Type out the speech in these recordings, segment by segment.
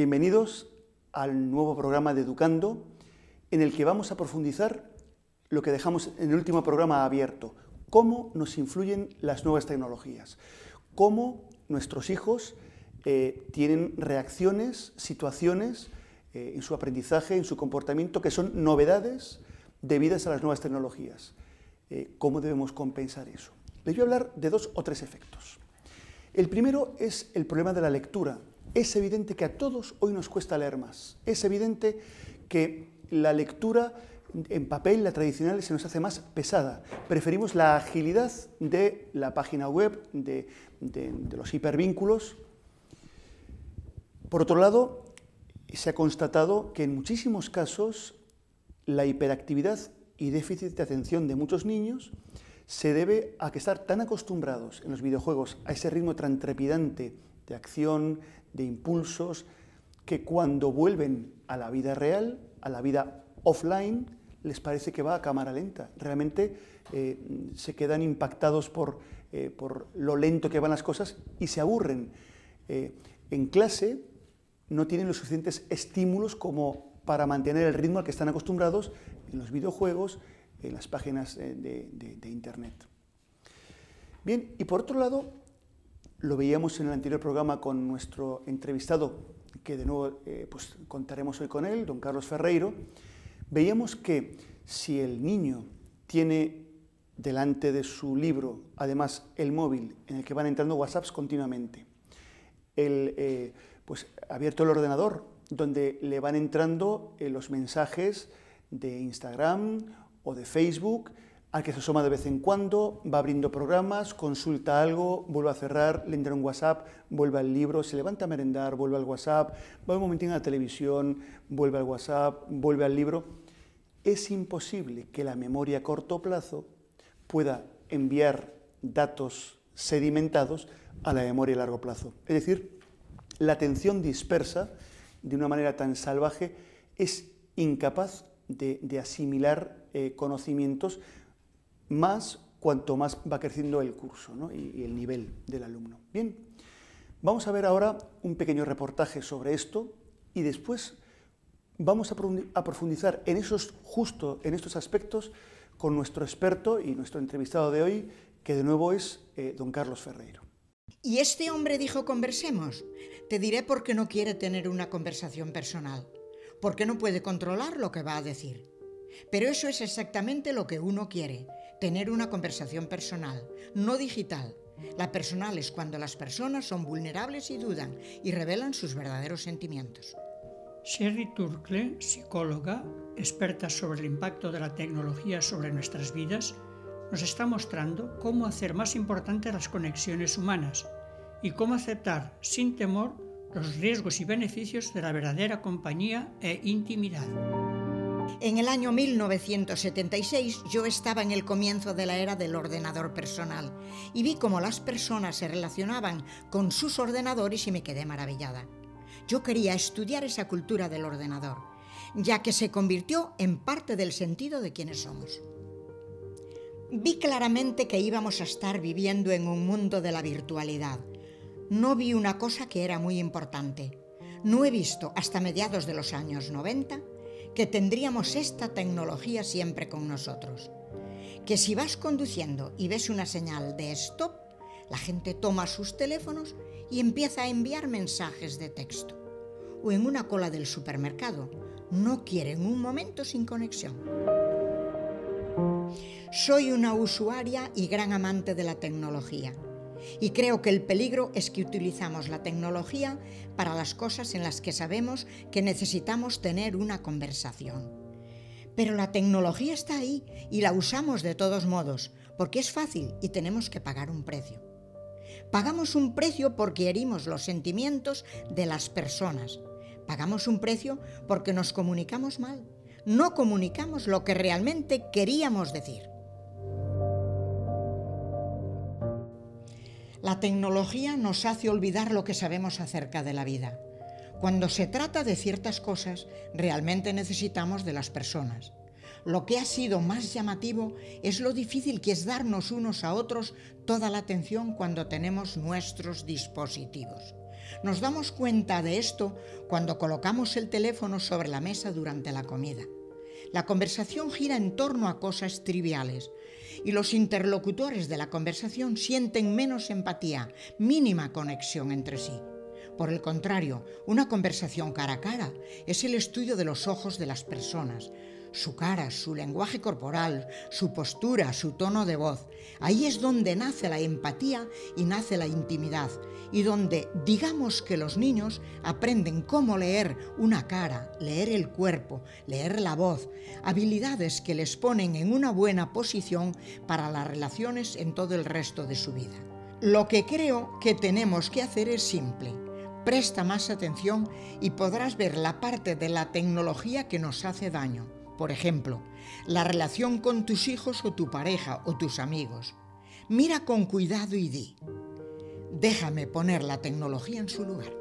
Bienvenidos al nuevo programa de Educando, en el que vamos a profundizar lo que dejamos en el último programa abierto: cómo nos influyen las nuevas tecnologías, cómo nuestros hijos tienen reacciones, situaciones en su aprendizaje, en su comportamiento, que son novedades debidas a las nuevas tecnologías. ¿Cómo debemos compensar eso? Les voy a hablar de 2 o 3 efectos. El primero es el problema de la lectura. Es evidente que a todos hoy nos cuesta leer más. Es evidente que la lectura en papel, la tradicional, se nos hace más pesada. Preferimos la agilidad de la página web, de los hipervínculos. Por otro lado, se ha constatado que en muchísimos casos la hiperactividad y déficit de atención de muchos niños se debe a que estar tan acostumbrados en los videojuegos a ese ritmo tan trepidante de acción, de impulsos, que cuando vuelven a la vida real, a la vida offline, les parece que va a cámara lenta. Realmente se quedan impactados por lo lento que van las cosas y se aburren. En clase no tienen los suficientes estímulos como para mantener el ritmo al que están acostumbrados en los videojuegos, en las páginas de Internet. Bien, y por otro lado, lo veíamos en el anterior programa con nuestro entrevistado, que de nuevo pues contaremos hoy con él, don Carlos Ferreiro. Veíamos que si el niño tiene delante de su libro, además, el móvil en el que van entrando WhatsApps continuamente, pues abierto el ordenador, donde le van entrando los mensajes de Instagram o de Facebook, al que se asoma de vez en cuando, va abriendo programas, consulta algo, vuelve a cerrar, le entra un WhatsApp, vuelve al libro, se levanta a merendar, vuelve al WhatsApp, va un momentín a la televisión, vuelve al WhatsApp, vuelve al libro. Es imposible que la memoria a corto plazo pueda enviar datos sedimentados a la memoria a largo plazo. Es decir, la atención dispersa, de una manera tan salvaje, es incapaz de asimilar conocimientos, más cuanto más va creciendo el curso, ¿no? y el nivel del alumno. Bien, vamos a ver ahora un pequeño reportaje sobre esto y después vamos a profundizar justo en estos aspectos con nuestro experto y nuestro entrevistado de hoy, que de nuevo es don Carlos Ferreiro. Y este hombre dijo: conversemos. Te diré por qué no quiere tener una conversación personal, porque no puede controlar lo que va a decir. Pero eso es exactamente lo que uno quiere, tener una conversación personal, no digital. La personal es cuando las personas son vulnerables y dudan y revelan sus verdaderos sentimientos. Sherry Turkle, psicóloga, experta sobre el impacto de la tecnología sobre nuestras vidas, nos está mostrando cómo hacer más importantes las conexiones humanas y cómo aceptar sin temor los riesgos y beneficios de la verdadera compañía e intimidad. En el año 1976 yo estaba en el comienzo de la era del ordenador personal y vi cómo las personas se relacionaban con sus ordenadores y me quedé maravillada. Yo quería estudiar esa cultura del ordenador, ya que se convirtió en parte del sentido de quienes somos. Vi claramente que íbamos a estar viviendo en un mundo de la virtualidad. No vi una cosa que era muy importante. No he visto hasta mediados de los años 90 que tendríamos esta tecnología siempre con nosotros. Que si vas conduciendo y ves una señal de stop, la gente toma sus teléfonos y empieza a enviar mensajes de texto. O en una cola del supermercado, no quieren un momento sin conexión. Soy una usuaria y gran amante de la tecnología. Y creo que el peligro es que utilizamos la tecnología para las cosas en las que sabemos que necesitamos tener una conversación. Pero la tecnología está ahí y la usamos de todos modos, porque es fácil y tenemos que pagar un precio. Pagamos un precio porque herimos los sentimientos de las personas. Pagamos un precio porque nos comunicamos mal. No comunicamos lo que realmente queríamos decir. La tecnología nos hace olvidar lo que sabemos acerca de la vida. Cuando se trata de ciertas cosas, realmente necesitamos de las personas. Lo que ha sido más llamativo es lo difícil que es darnos unos a otros toda la atención cuando tenemos nuestros dispositivos. Nos damos cuenta de esto cuando colocamos el teléfono sobre la mesa durante la comida. La conversación gira en torno a cosas triviales y los interlocutores de la conversación sienten menos empatía, mínima conexión entre sí. Por el contrario, una conversación cara a cara es el estudio de los ojos de las personas, su cara, su lenguaje corporal, su postura, su tono de voz. Ahí es donde nace la empatía y nace la intimidad, y donde digamos que los niños aprenden cómo leer una cara, leer el cuerpo, leer la voz, habilidades que les ponen en una buena posición para las relaciones en todo el resto de su vida. Lo que creo que tenemos que hacer es simple. Presta más atención y podrás ver la parte de la tecnología que nos hace daño. Por ejemplo, la relación con tus hijos o tu pareja o tus amigos. Mira con cuidado y di: déjame poner la tecnología en su lugar.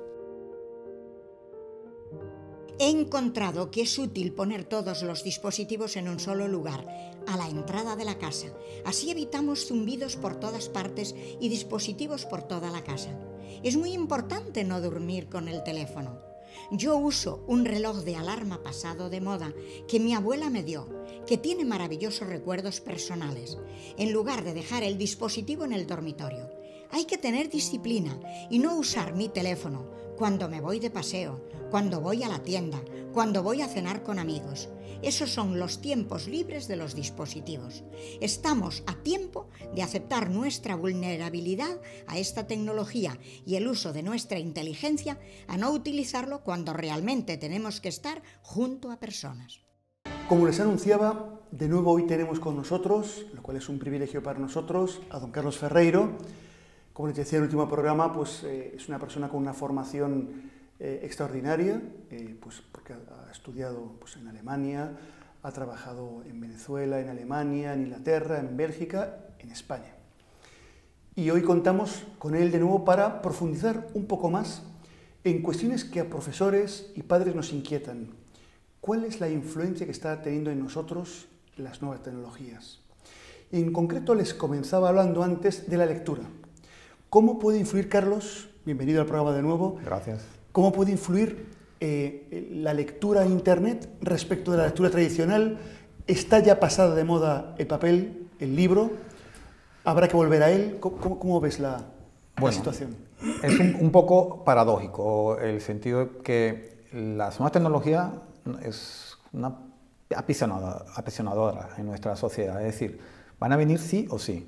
He encontrado que es útil poner todos los dispositivos en un solo lugar, a la entrada de la casa. Así evitamos zumbidos por todas partes y dispositivos por toda la casa. Es muy importante no dormir con el teléfono. Yo uso un reloj de alarma pasado de moda que mi abuela me dio, que tiene maravillosos recuerdos personales, en lugar de dejar el dispositivo en el dormitorio. Hay que tener disciplina y no usar mi teléfono cuando me voy de paseo, cuando voy a la tienda, cuando voy a cenar con amigos. Esos son los tiempos libres de los dispositivos. Estamos a tiempo de aceptar nuestra vulnerabilidad a esta tecnología y el uso de nuestra inteligencia a no utilizarlo cuando realmente tenemos que estar junto a personas. Como les anunciaba, de nuevo hoy tenemos con nosotros, lo cual es un privilegio para nosotros, a don Carlos Ferreiro. Como les decía en el último programa, pues, es una persona con una formación extraordinaria, pues, porque ha estudiado pues, en Alemania, ha trabajado en Venezuela, en Alemania, en Inglaterra, en Bélgica, en España. Y hoy contamos con él de nuevo para profundizar un poco más en cuestiones que a profesores y padres nos inquietan. ¿Cuál es la influencia que está teniendo en nosotros las nuevas tecnologías? En concreto les comenzaba hablando antes de la lectura. ¿Cómo puede influir, Carlos? Bienvenido al programa de nuevo. Gracias. ¿Cómo puede influir la lectura en Internet respecto de la lectura tradicional? ¿Está ya pasada de moda el papel, el libro? ¿Habrá que volver a él? ¿Cómo ves la situación? Es un poco paradójico el sentido de que las nuevas tecnologías es una apasionadora en nuestra sociedad. Es decir, van a venir sí o sí.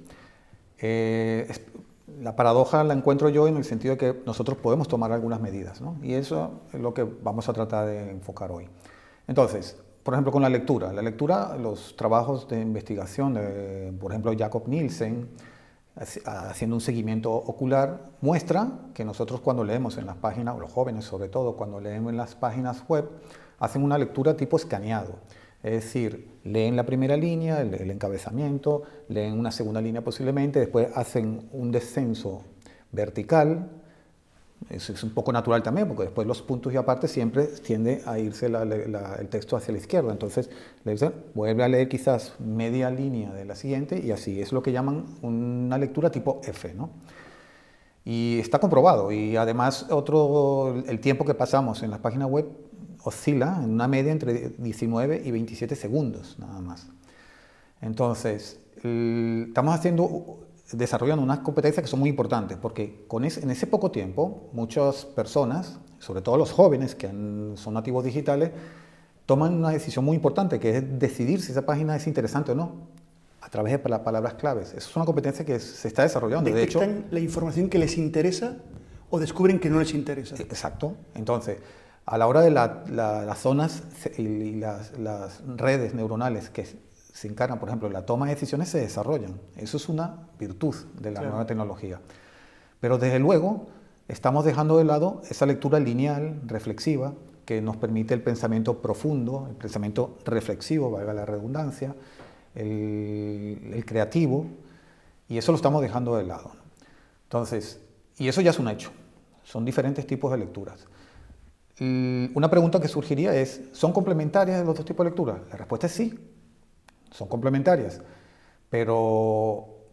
La paradoja la encuentro yo en el sentido de que nosotros podemos tomar algunas medidas, ¿no? Y eso es lo que vamos a tratar de enfocar hoy. Entonces, por ejemplo, con la lectura, los trabajos de investigación de, por ejemplo, Jakob Nielsen, haciendo un seguimiento ocular, muestra que nosotros cuando leemos en las páginas, o los jóvenes sobre todo, cuando leemos en las páginas web, hacen una lectura tipo escaneado. Es decir, leen la primera línea, el encabezamiento, leen una segunda línea posiblemente, después hacen un descenso vertical. Eso es un poco natural también, porque después los puntos y aparte siempre tiende a irse el texto hacia la izquierda. Entonces, vuelve a leer quizás media línea de la siguiente y así. Es lo que llaman una lectura tipo F, ¿no? Y está comprobado. Y además, el tiempo que pasamos en la página web oscila en una media entre 19 y 27 segundos, nada más. Entonces, estamos desarrollando unas competencias que son muy importantes, porque en ese poco tiempo, muchas personas, sobre todo los jóvenes que son nativos digitales, toman una decisión muy importante, que es decidir si esa página es interesante o no, a través de palabras claves. Eso es una competencia que se está desarrollando. ¿Detectan la información que les interesa o descubren que no les interesa? Exacto. Entonces, a la hora de las zonas y las redes neuronales que se encargan, por ejemplo, la toma de decisiones, se desarrollan. Eso es una virtud de la nueva tecnología. Pero desde luego estamos dejando de lado esa lectura lineal, reflexiva, que nos permite el pensamiento profundo, el pensamiento reflexivo, valga la redundancia, el creativo, y eso lo estamos dejando de lado. Entonces, y eso ya es un hecho. Son diferentes tipos de lecturas. Una pregunta que surgiría es, ¿son complementarias los dos tipos de lectura? La respuesta es sí, son complementarias, pero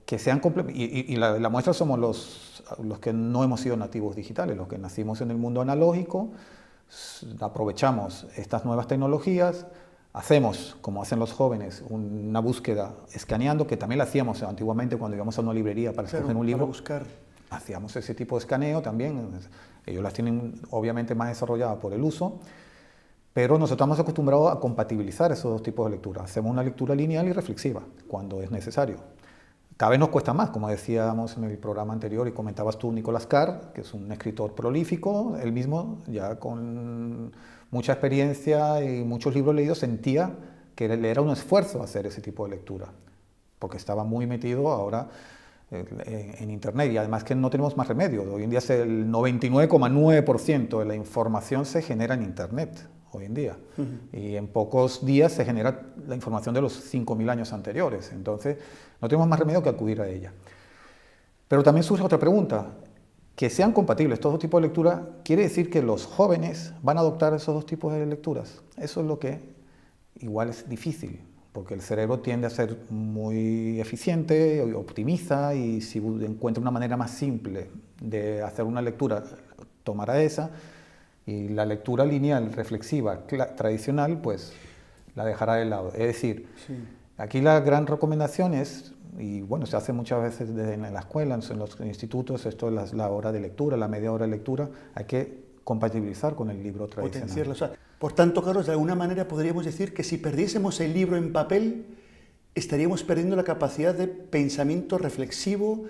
que sean y la muestra somos los que no hemos sido nativos digitales, los que nacimos en el mundo analógico, aprovechamos estas nuevas tecnologías, hacemos, como hacen los jóvenes, una búsqueda escaneando, que también la hacíamos antiguamente cuando íbamos a una librería para escoger un libro. Para buscar. Hacíamos ese tipo de escaneo también, ellos las tienen obviamente más desarrolladas por el uso, pero nosotros estamos acostumbrados a compatibilizar esos dos tipos de lectura. Hacemos una lectura lineal y reflexiva cuando es necesario. Cada vez nos cuesta más, como decíamos en el programa anterior y comentabas tú, Nicolás Carr, que es un escritor prolífico, él mismo ya con mucha experiencia y muchos libros leídos sentía que le era un esfuerzo hacer ese tipo de lectura, porque estaba muy metido ahora en Internet y además que no tenemos más remedio. Hoy en día el 99,9% de la información se genera en Internet, hoy en día. Y en pocos días se genera la información de los 5.000 años anteriores. Entonces, no tenemos más remedio que acudir a ella. Pero también surge otra pregunta. Que sean compatibles estos dos tipos de lectura, ¿quiere decir que los jóvenes van a adoptar esos dos tipos de lecturas? Eso es lo que igual es difícil, porque el cerebro tiende a ser muy eficiente, optimiza, y si encuentra una manera más simple de hacer una lectura, tomará esa, y la lectura lineal, reflexiva, tradicional, pues la dejará de lado. Es decir, aquí la gran recomendación es, y bueno, se hace muchas veces en la escuela, en los institutos, esto es la hora de lectura, la media hora de lectura, hay que compatibilizar con el libro tradicional. Potenciarlo. O sea, por tanto, Carlos, de alguna manera podríamos decir que si perdiésemos el libro en papel, estaríamos perdiendo la capacidad de pensamiento reflexivo,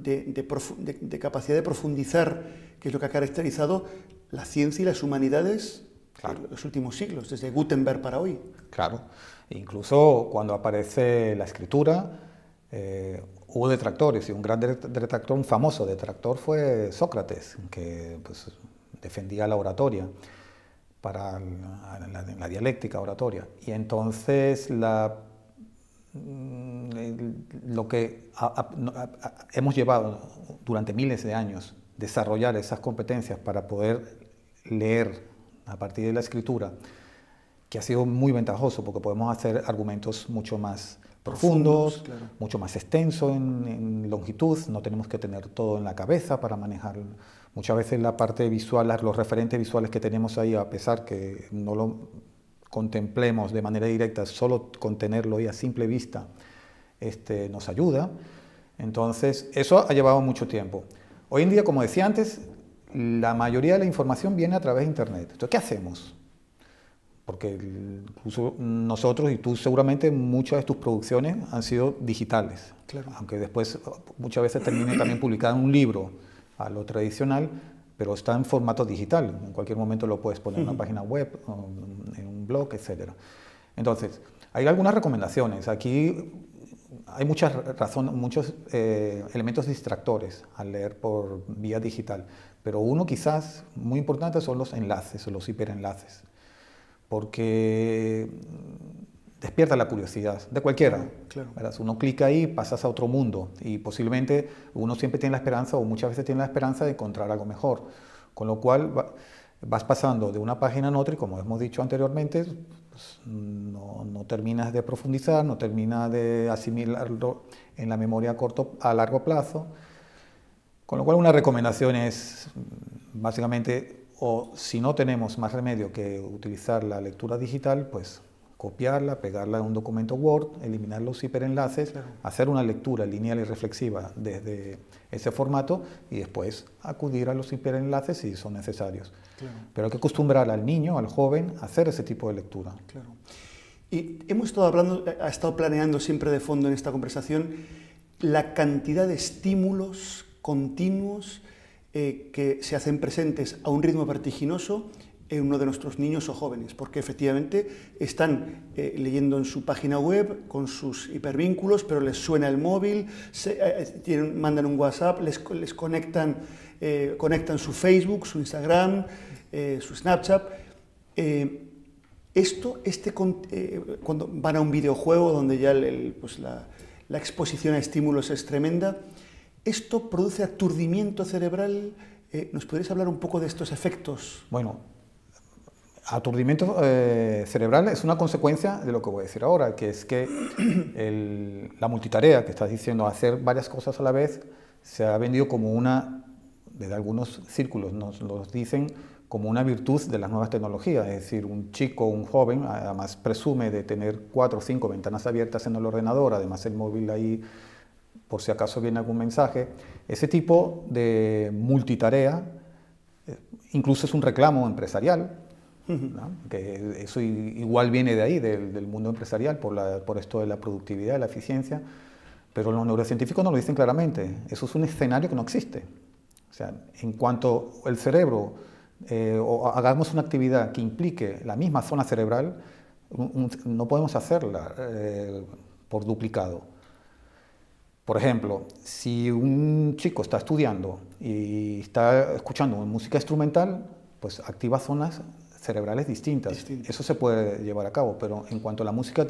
de capacidad de profundizar, que es lo que ha caracterizado la ciencia y las humanidades en los últimos siglos, desde Gutenberg para hoy. Claro, incluso cuando aparece la escritura, hubo detractores, y un gran detractor, un famoso detractor fue Sócrates, que pues, defendía la oratoria, para la dialéctica oratoria. Y entonces lo que hemos llevado durante miles de años, desarrollar esas competencias para poder leer a partir de la escritura, que ha sido muy ventajoso porque podemos hacer argumentos mucho más profundos, claro, mucho más extenso en longitud, no tenemos que tener todo en la cabeza para manejar. Muchas veces la parte visual, los referentes visuales que tenemos ahí, a pesar que no lo contemplemos de manera directa, solo con tenerlo ahí a simple vista nos ayuda. Entonces, eso ha llevado mucho tiempo. Hoy en día, como decía antes, la mayoría de la información viene a través de Internet. Entonces, ¿qué hacemos? Porque incluso nosotros y tú seguramente muchas de tus producciones han sido digitales, claro, aunque después muchas veces termine también publicada en un libro a lo tradicional, pero está en formato digital, en cualquier momento lo puedes poner en una página web, en un blog, etc. Entonces, hay algunas recomendaciones. Aquí hay muchos elementos distractores al leer por vía digital, pero uno quizás muy importante son los enlaces o los hiperenlaces, porque despierta la curiosidad de cualquiera. Claro. Uno clica ahí, pasas a otro mundo y posiblemente uno siempre tiene la esperanza, o muchas veces tiene la esperanza de encontrar algo mejor, con lo cual vas pasando de una página a otra y, como hemos dicho anteriormente, pues no terminas de profundizar, no terminas de asimilarlo en la memoria a largo plazo, con lo cual una recomendación es básicamente, o si no tenemos más remedio que utilizar la lectura digital, pues copiarla, pegarla en un documento Word, eliminar los hiperenlaces, claro, hacer una lectura lineal y reflexiva desde ese formato y después acudir a los hiperenlaces si son necesarios. Claro. Pero hay que acostumbrar al niño, al joven, a hacer ese tipo de lectura. Claro. Y hemos estado planeando siempre de fondo en esta conversación la cantidad de estímulos continuos que se hacen presentes a un ritmo vertiginoso en uno de nuestros niños o jóvenes, porque efectivamente están leyendo en su página web con sus hipervínculos, pero les suena el móvil, mandan un WhatsApp, les conectan su Facebook, su Instagram, su Snapchat. Cuando van a un videojuego donde ya la exposición a estímulos es tremenda, ¿esto produce aturdimiento cerebral? ¿Nos podrías hablar un poco de estos efectos? Bueno, Aturdimiento cerebral es una consecuencia de lo que voy a decir ahora, que es que la multitarea que estás diciendo, hacer varias cosas a la vez, se ha vendido como una, desde algunos círculos nos lo dicen, como una virtud de las nuevas tecnologías. Es decir, un chico, un joven, además presume de tener 4 o 5 ventanas abiertas en el ordenador, además el móvil ahí por si acaso viene algún mensaje. Ese tipo de multitarea incluso es un reclamo empresarial, ¿no? Que eso igual viene de ahí, del mundo empresarial, por esto de la productividad, la eficiencia, pero los neurocientíficos nos lo dicen claramente, eso es un escenario que no existe. O sea, en cuanto el cerebro o hagamos una actividad que implique la misma zona cerebral, no podemos hacerla por duplicado. Por ejemplo, si un chico está estudiando y está escuchando música instrumental, pues activa zonas cerebrales distintas. Eso se puede llevar a cabo, pero en cuanto la música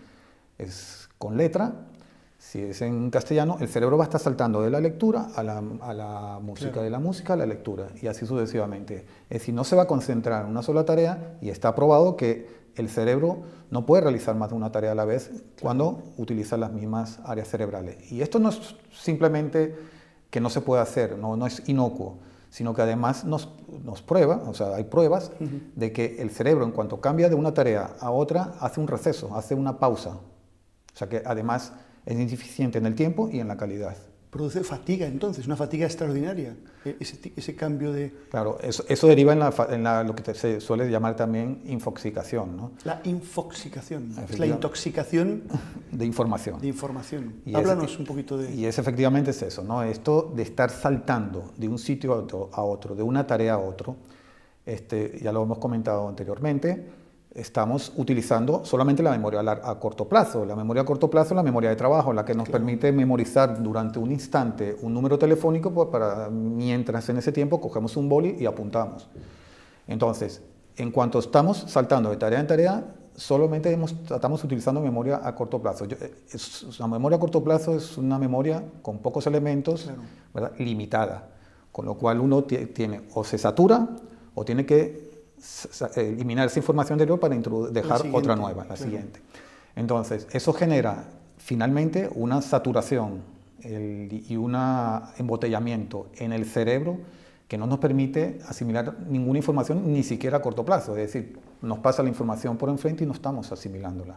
es con letra, si es en castellano, el cerebro va a estar saltando de la lectura a la música, claro, de la música a la lectura, y así sucesivamente. Es decir, no se va a concentrar en una sola tarea, y está probado que el cerebro no puede realizar más de una tarea a la vez, claro, cuando utiliza las mismas áreas cerebrales. Y esto no es simplemente que no se puede hacer, no es inocuo, sino que además nos prueba, o sea, hay pruebas de que el cerebro, en cuanto cambia de una tarea a otra, hace un receso, hace una pausa. O sea que además es ineficiente en el tiempo y en la calidad. Produce fatiga, entonces, una fatiga extraordinaria, ese cambio de... Claro, eso deriva en lo que se suele llamar también infoxicación, ¿no? La infoxicación, es la intoxicación... de información. De información. Háblanos un poquito de... Y efectivamente es eso, ¿no? Esto de estar saltando de un sitio a otro, de una tarea a otro, ya lo hemos comentado anteriormente, estamos utilizando solamente la memoria a corto plazo. La memoria a corto plazo es la memoria de trabajo, la que nos permite memorizar durante un instante un número telefónico, pues mientras en ese tiempo cogemos un boli y apuntamos. Entonces, en cuanto estamos saltando de tarea en tarea, solamente estamos utilizando memoria a corto plazo. La memoria a corto plazo es una memoria con pocos elementos, claro, ¿verdad?, limitada, con lo cual uno tiene o se satura o tiene que eliminar esa información anterior para dejar otra nueva, la siguiente. Entonces, eso genera finalmente una saturación y un embotellamiento en el cerebro que no nos permite asimilar ninguna información, ni siquiera a corto plazo. Es decir, nos pasa la información por enfrente y no estamos asimilándola.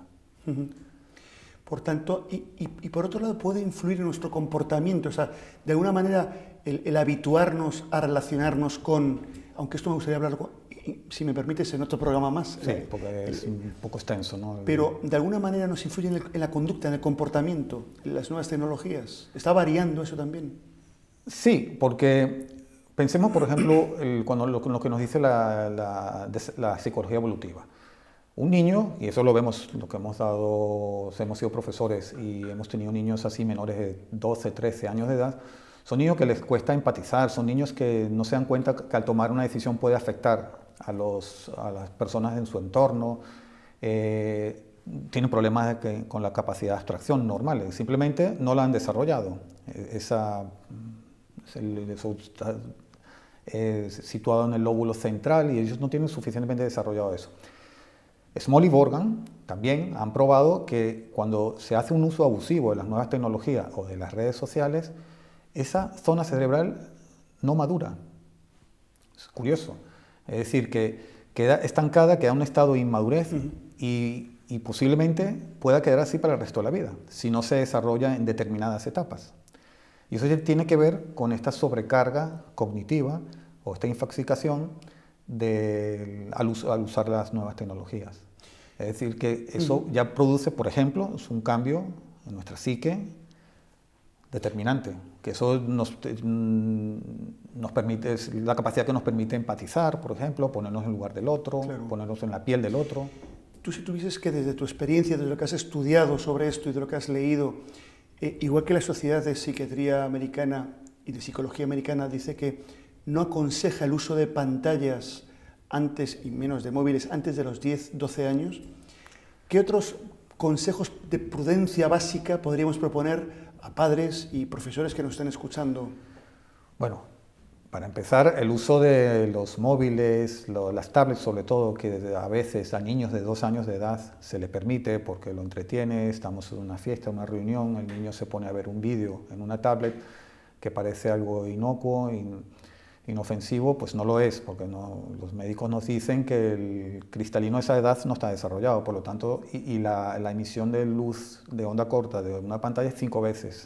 Por tanto, y por otro lado puede influir en nuestro comportamiento, o sea, de alguna manera el habituarnos a relacionarnos con, aunque esto me gustaría hablarlo, si me permites, en otro programa más. Sí, porque es un poco extenso, ¿no? Pero de alguna manera nos influye en la conducta, en el comportamiento, en las nuevas tecnologías. ¿Está variando eso también? Sí, porque pensemos, por ejemplo, lo que nos dice la psicología evolutiva. Un niño, y eso lo vemos, lo que hemos sido profesores y hemos tenido niños así menores de 12, 13 años de edad, son niños que les cuesta empatizar, son niños que no se dan cuenta que al tomar una decisión puede afectar a las personas en su entorno, tienen problemas con la capacidad de abstracción normales, simplemente no la han desarrollado. Está situado en el lóbulo central y ellos no tienen suficientemente desarrollado eso. Small y Borgen también han probado que cuando se hace un uso abusivo de las nuevas tecnologías o de las redes sociales, esa zona cerebral no madura. Es curioso. Es decir, que queda estancada, queda en un estado de inmadurez y posiblemente pueda quedar así para el resto de la vida, si no se desarrolla en determinadas etapas. Y eso ya tiene que ver con esta sobrecarga cognitiva o esta infoxicación al usar las nuevas tecnologías. Es decir, que eso ya produce, por ejemplo, un cambio en nuestra psique determinante, que eso nos permite, es la capacidad que nos permite empatizar, por ejemplo, ponernos en el lugar del otro, claro, ponernos en la piel del otro. Tú, si tuvieses que, desde tu experiencia, desde lo que has estudiado sobre esto y de lo que has leído, igual que la Sociedad de Psiquiatría Americana y de Psicología Americana dice que no aconseja el uso de pantallas antes y menos de móviles antes de los 10, 12 años, ¿qué otros consejos de prudencia básica podríamos proponer a padres y profesores que nos estén escuchando? Bueno, Para empezar, el uso de los móviles, las tablets sobre todo, que a veces a niños de 2 años de edad se le permite porque lo entretiene, estamos en una fiesta, una reunión, el niño se pone a ver un vídeo en una tablet que parece algo inocuo, inofensivo, pues no lo es, porque los médicos nos dicen que el cristalino a esa edad no está desarrollado, por lo tanto, y la emisión de luz de onda corta de una pantalla es 5 veces,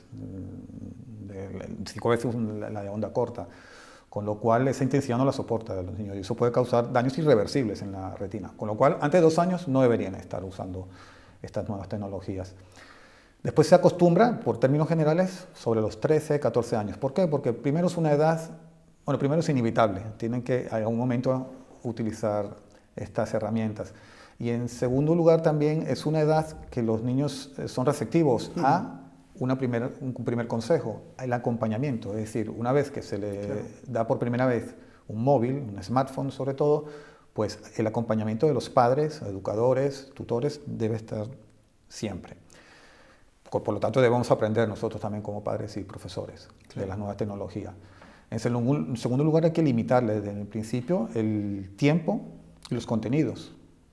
la de onda corta, con lo cual esa intensidad no la soporta de los niños y eso puede causar daños irreversibles en la retina, con lo cual antes de 2 años no deberían estar usando estas nuevas tecnologías. Después se acostumbra, por términos generales, sobre los 13, 14 años. ¿Por qué? Porque primero es una edad, bueno, primero es inevitable, tienen que en algún momento utilizar estas herramientas. Y en segundo lugar también es una edad que los niños son receptivos a un primer consejo, el acompañamiento. Es decir, una vez que se le da por primera vez un móvil, un smartphone sobre todo, pues el acompañamiento de los padres, educadores, tutores, debe estar siempre. Por lo tanto, debemos aprender nosotros también como padres y profesores de las nuevas tecnologías. En segundo lugar, hay que limitarle desde el principio el tiempo y los contenidos.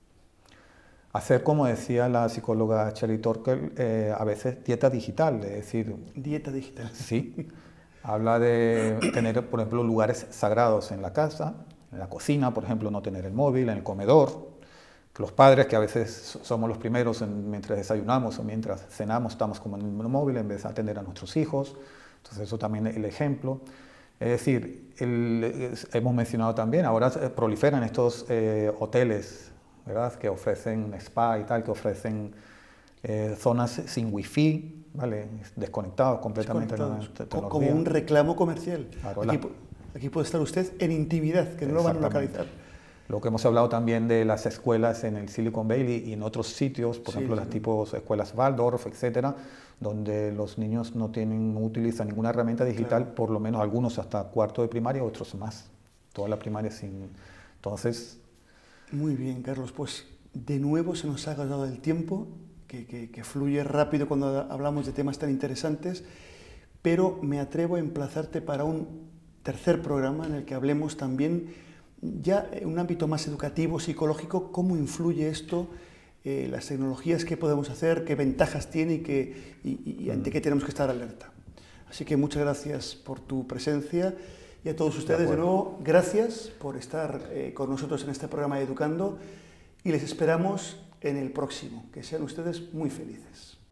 Hacer, como decía la psicóloga Sherry Turkle, a veces dieta digital, es decir... Dieta digital. Sí. Habla de tener, por ejemplo, lugares sagrados en la casa, en la cocina, por ejemplo, no tener el móvil, en el comedor. Los padres, que a veces somos los primeros mientras desayunamos o mientras cenamos, estamos como en el móvil en vez de atender a nuestros hijos. Entonces, eso también es el ejemplo. Es decir, hemos mencionado también, ahora proliferan estos hoteles, ¿verdad?, que ofrecen spa y tal, que ofrecen zonas sin wifi, ¿vale?, desconectados completamente de la tecnología. Como un reclamo comercial. Claro, aquí puede estar usted en intimidad, que no lo van a localizar. Lo que hemos hablado también de las escuelas en el Silicon Valley y en otros sitios, por ejemplo, las tipos escuelas Waldorf, etcétera, donde los niños no utilizan ninguna herramienta digital, por lo menos algunos hasta cuarto de primaria, otros más, toda la primaria sin... Entonces... Muy bien, Carlos, pues de nuevo se nos ha agotado el tiempo, que fluye rápido cuando hablamos de temas tan interesantes, pero me atrevo a emplazarte para un tercer programa en el que hablemos también ya en un ámbito más educativo, psicológico, cómo influye esto, las tecnologías, qué podemos hacer, qué ventajas tiene y ante qué tenemos que estar alerta. Así que muchas gracias por tu presencia y a todos ustedes de nuevo, gracias por estar con nosotros en este programa de Educando y les esperamos en el próximo. Que sean ustedes muy felices.